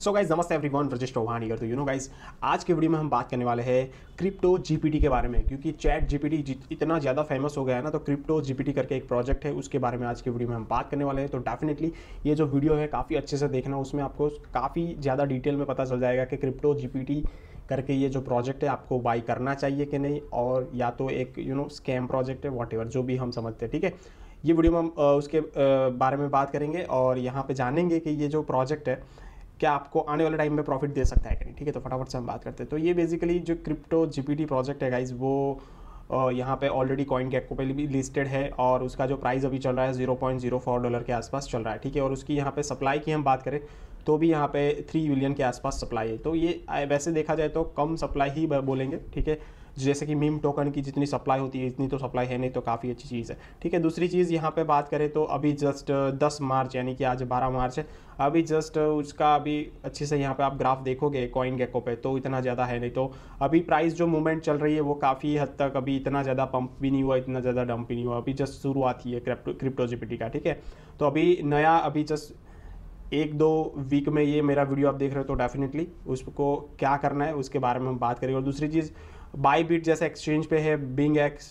सो guys नमस्ते everyone, Vrajesh Chauhan here. तो guys आज के वीडियो में हम बात करने वाले हैं क्रिप्टो जीपीटी के बारे में, क्योंकि चैट जीपीटी इतना ज़्यादा फेमस हो गया है ना, तो क्रिप्टो जीपीटी करके एक प्रोजेक्ट है, उसके बारे में आज के वीडियो में हम बात करने वाले हैं। तो डेफिनेटली ये जो वीडियो है काफ़ी अच्छे से देखना, उसमें आपको काफ़ी ज़्यादा डिटेल में पता चल जाएगा कि क्रिप्टो जीपीटी करके ये जो प्रोजेक्ट है आपको बाई करना चाहिए कि नहीं, और या तो एक स्कैम प्रोजेक्ट है, वॉट एवर जो भी हम समझते हैं। ठीक है, ये वीडियो में हम उसके बारे में बात करेंगे और यहाँ पे जानेंगे कि ये जो प्रोजेक्ट है क्या आपको आने वाले टाइम में प्रॉफिट दे सकता है कि नहीं। ठीक है, तो फटाफट से हम बात करते हैं। तो ये बेसिकली जो क्रिप्टो जीपीटी प्रोजेक्ट है गाइज, वो यहाँ पे ऑलरेडी कॉइन गेको पे भी लिस्टेड है और उसका जो प्राइस अभी चल रहा है $0.04 के आसपास चल रहा है। ठीक है, और उसकी यहाँ पे सप्लाई की हम बात करें तो भी यहाँ पे 3 बिलियन के आसपास सप्लाई है। तो ये वैसे देखा जाए तो कम सप्लाई ही बोलेंगे। ठीक है, जैसे कि मीम टोकन की जितनी सप्लाई होती है इतनी तो सप्लाई है नहीं, तो काफ़ी अच्छी चीज़ है। ठीक है, दूसरी चीज़ यहाँ पे बात करें तो अभी जस्ट 10 मार्च यानी कि आज 12 मार्च है, अभी जस्ट उसका अभी अच्छे से यहाँ पे आप ग्राफ देखोगे कॉइन गेको पे तो इतना ज़्यादा है नहीं। तो अभी प्राइस जो मूवमेंट चल रही है वो काफ़ी हद तक अभी इतना ज़्यादा पंप भी नहीं हुआ, इतना ज़्यादा डंप भी नहीं हुआ, अभी जस्ट शुरुआत ही है क्रिप्टो जीपीटी का। ठीक है, तो अभी नया अभी जस्ट 1-2 वीक में ये मेरा वीडियो आप देख रहे हो, तो डेफिनेटली उसको क्या करना है उसके बारे में हम बात करेंगे। और दूसरी चीज़ बाईबिट जैसे एक्सचेंज पे है, बिंग एक्स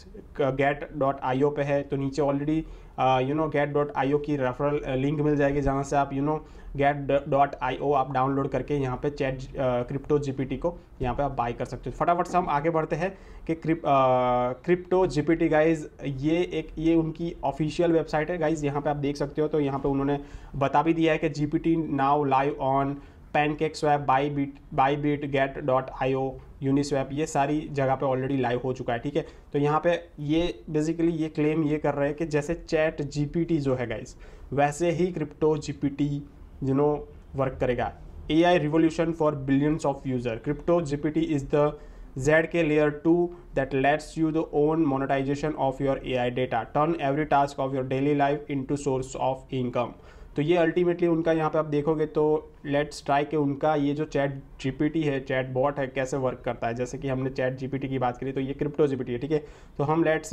get.io पे है, तो नीचे ऑलरेडी get.io की रेफरल लिंक मिल जाएगी, जहाँ से आप get.io आप डाउनलोड करके यहाँ पे चैट क्रिप्टो जीपीटी को यहाँ पे आप बाई कर सकते हो। फटाफट से हम आगे बढ़ते हैं कि क्रिप्टो जीपीटी गाइज ये उनकी ऑफिशियल वेबसाइट है गाइज, यहाँ पे आप देख सकते हो। तो यहाँ पे उन्होंने बता भी दिया है कि GPT now live on PancakeSwap, Bybit, get.io, Uniswap, ये सारी जगह पे ऑलरेडी लाइव हो चुका है। ठीक है, तो यहाँ पे ये बेसिकली ये क्लेम ये कर रहे हैं कि जैसे चैट जीपीटी जो है गाइस, वैसे ही क्रिप्टो जीपीटी वर्क करेगा। AI revolution for billions of user, crypto GPT is the ZK layer 2 that lets you the own monetization of your AI data, turn every task of your daily life into source of income। तो ये ultimately उनका यहाँ पे आप देखोगे तो let's try के उनका ये जो चैट जीपीटी है, चैट बॉट है, कैसे वर्क करता है। जैसे कि हमने चैट जीपीटी की बात करी तो ये क्रिप्टो जीपीटी है। ठीक है, तो हम लेट्स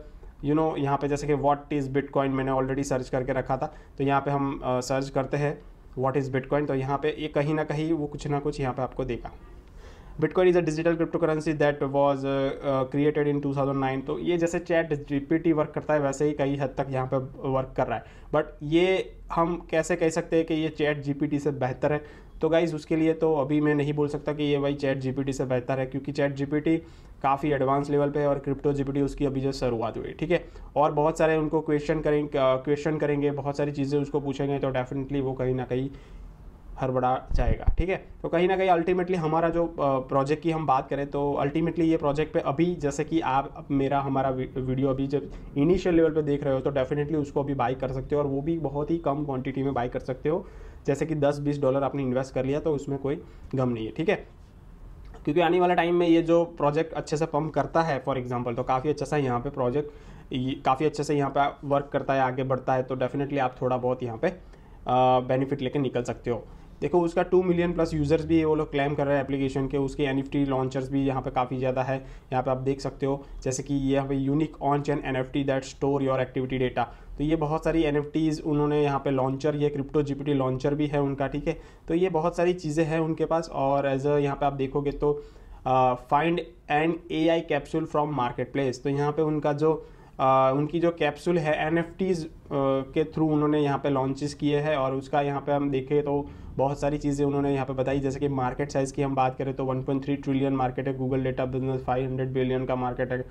यहाँ पे जैसे कि व्हाट इज़ बिटकॉइन मैंने ऑलरेडी सर्च करके रखा था, तो यहाँ पे हम सर्च करते हैं व्हाट इज़ बिटकॉइन। तो यहाँ पे ये कहीं ना कहीं वो कुछ ना कुछ यहाँ पे आपको देगा। Bitcoin is a digital cryptocurrency that was created in 2009। तो ये जैसे चैट जीपीटी वर्क करता है वैसे ही कई हद तक यहाँ पे वर्क कर रहा है, बट ये हम कैसे कह सकते हैं कि ये चैट जीपीटी से बेहतर है। तो गाइज उसके लिए तो अभी मैं नहीं बोल सकता कि ये भाई चैट जीपीटी से बेहतर है, क्योंकि चैट जीपीटी काफ़ी एडवांस लेवल पे है और क्रिप्टो जीपीटी उसकी अभी जो शुरुआत हुई है। ठीक है, और बहुत सारे उनको क्वेश्चन करेंगे, बहुत सारी चीज़ें उसको पूछेंगे, तो डेफिनेटली वो कहीं ना कहीं हड़बड़ा जाएगा। ठीक है, तो कहीं ना कहीं अल्टीमेटली हमारा जो प्रोजेक्ट की हम बात करें तो अल्टीमेटली ये प्रोजेक्ट पे अभी जैसे कि आप हमारा वीडियो अभी जब इनिशियल लेवल पे देख रहे हो तो डेफिनेटली उसको अभी बाई कर सकते हो, और वो भी बहुत ही कम क्वांटिटी में बाई कर सकते हो। जैसे कि $10-20 आपने इन्वेस्ट कर लिया तो उसमें कोई गम नहीं है। ठीक है, क्योंकि आने वाला टाइम में ये जो प्रोजेक्ट अच्छे से पंप करता है फॉर एग्जांपल, तो काफ़ी अच्छा सा यहाँ पे प्रोजेक्ट काफ़ी अच्छे से यहाँ पे वर्क करता है, आगे बढ़ता है, तो डेफिनेटली आप थोड़ा बहुत यहाँ पे बेनिफिट लेके निकल सकते हो। देखो उसका 2 मिलियन प्लस यूज़र्स भी वो लोग क्लेम कर रहे हैं एप्लीकेशन के, उसके NFT लॉन्चर्स भी यहाँ पे काफ़ी ज़्यादा है। यहाँ पे आप देख सकते हो जैसे कि ये यहाँ पे unique on chain NFT that store your activity data. तो ये बहुत सारी NFTs उन्होंने यहाँ पे लॉन्चर, ये क्रिप्टो जीपीटी लॉन्चर भी है उनका। ठीक है, तो ये बहुत सारी चीज़ें हैं उनके पास। और एज यहाँ पे आप देखोगे तो find an AI capsule from marketplace, तो यहाँ पे उनका जो उनकी जो कैप्सूल है NFTs के थ्रू उन्होंने यहाँ पे लॉन्चेस किए हैं, और उसका यहाँ पे हम देखें तो बहुत सारी चीज़ें उन्होंने यहाँ पे बताई। जैसे कि मार्केट साइज़ की हम बात करें तो 1.3 ट्रिलियन मार्केट है, गूगल डेटा बिजनेस 500 बिलियन का मार्केट है,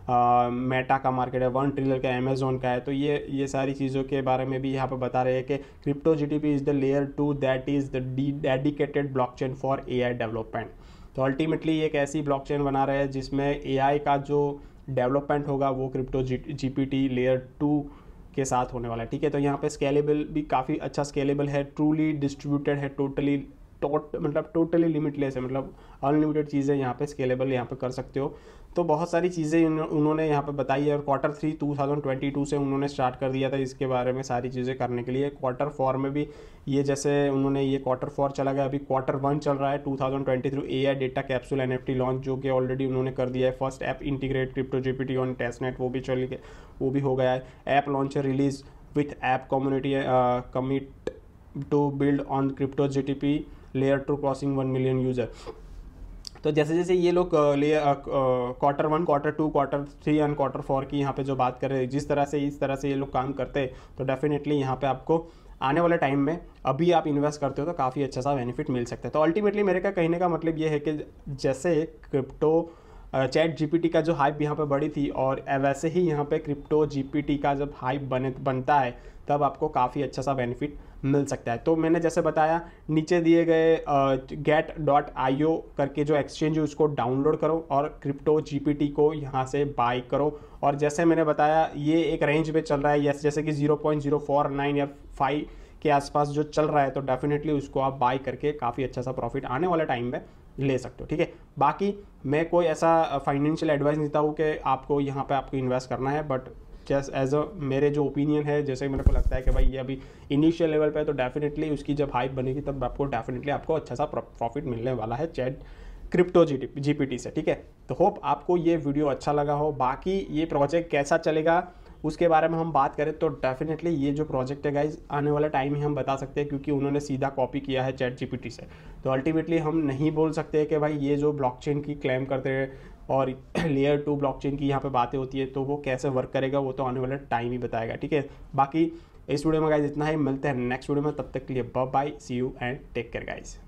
मेटा का मार्केट है 1 ट्रिलियन का, अमेजोन का है। तो ये सारी चीज़ों के बारे में भी यहाँ पे बता रहे हैं कि crypto GPT is the layer 2 that is the dedicated blockchain for AI development. तो अल्टीमेटली एक ऐसी ब्लॉकचेन बना रहे हैं जिसमें AI का जो डेवलपमेंट होगा वो क्रिप्टो जीपीटी लेयर 2 के साथ होने वाला है। ठीक है, तो यहाँ पे स्केलेबल भी काफ़ी अच्छा स्केलेबल है, ट्रूली डिस्ट्रीब्यूटेड है, टोटली लिमिटलेस है, मतलब अनलिमिटेड चीज़ें यहाँ पे स्केलेबल यहाँ पे कर सकते हो। तो बहुत सारी चीज़ें उन्होंने यहाँ पे बताई है, और Q3 2022 से उन्होंने स्टार्ट कर दिया था इसके बारे में सारी चीज़ें करने के लिए। Q4 में भी ये जैसे उन्होंने ये Q4 चला गया, अभी Q1 चल रहा है 2023 AI data capsule NFT launch, जो कि ऑलरेडी उन्होंने कर दिया है। First app integrate crypto GPT on testnet, वो भी हो गया है। App launcher release with app community commit to build on crypto GPT layer 2 crossing 1 million user. तो जैसे जैसे ये लोग quarter 1, quarter 2, quarter 3 and quarter 4 की यहाँ पे जो बात कर रहे हैं, जिस तरह से इस तरह से ये लोग काम करते हैं, तो डेफिनेटली यहाँ पे आपको आने वाले टाइम में अभी आप इन्वेस्ट करते हो तो काफ़ी अच्छा सा बेनिफिट मिल सकता है। तो अल्टीमेटली मेरे का कहने का मतलब ये है कि जैसे क्रिप्टो चैट जीपीटी का जो हाइप यहाँ पे बढ़ी थी, और वैसे ही यहाँ पे क्रिप्टो जीपीटी का जब हाइप बनता है तब आपको काफ़ी अच्छा सा बेनिफिट मिल सकता है। तो मैंने जैसे बताया, नीचे दिए गए get.io करके जो एक्सचेंज है उसको डाउनलोड करो और क्रिप्टो जीपीटी को यहाँ से बाय करो। और जैसे मैंने बताया ये एक रेंज में चल रहा है, जैसे कि 0.049 या 5 के आसपास जो चल रहा है, तो डेफिनेटली उसको आप बाय करके काफ़ी अच्छा सा प्रॉफिट आने वाले टाइम में ले सकते हो। ठीक है, बाकी मैं कोई ऐसा फाइनेंशियल एडवाइस नहीं देता हूँ कि आपको यहाँ पे आपको इन्वेस्ट करना है, बट जस्ट एज अ मेरे जो ओपिनियन है, जैसे मेरे को लगता है कि भाई ये अभी इनिशियल लेवल पे है, तो डेफिनेटली उसकी जब हाइप बनेगी तब आपको डेफिनेटली आपको अच्छा सा प्रॉफिट मिलने वाला है चैट क्रिप्टो जीपीटी से। ठीक है, तो होप आपको ये वीडियो अच्छा लगा हो। बाकी ये प्रोजेक्ट कैसा चलेगा उसके बारे में हम बात करें तो डेफिनेटली ये जो प्रोजेक्ट है गाइज आने वाला टाइम ही हम बता सकते हैं, क्योंकि उन्होंने सीधा कॉपी किया है चैट जीपीटी से। तो अल्टीमेटली हम नहीं बोल सकते कि भाई ये जो ब्लॉकचेन की क्लेम करते हैं और लेयर 2 ब्लॉकचेन की यहाँ पे बातें होती है, तो वो कैसे वर्क करेगा वो तो आने वाला टाइम ही बताएगा। ठीक है, बाकी इस वीडियो में गाइज इतना ही, मिलते हैं नेक्स्ट वीडियो में, तब तक के लिए bye bye, see you and take care guys.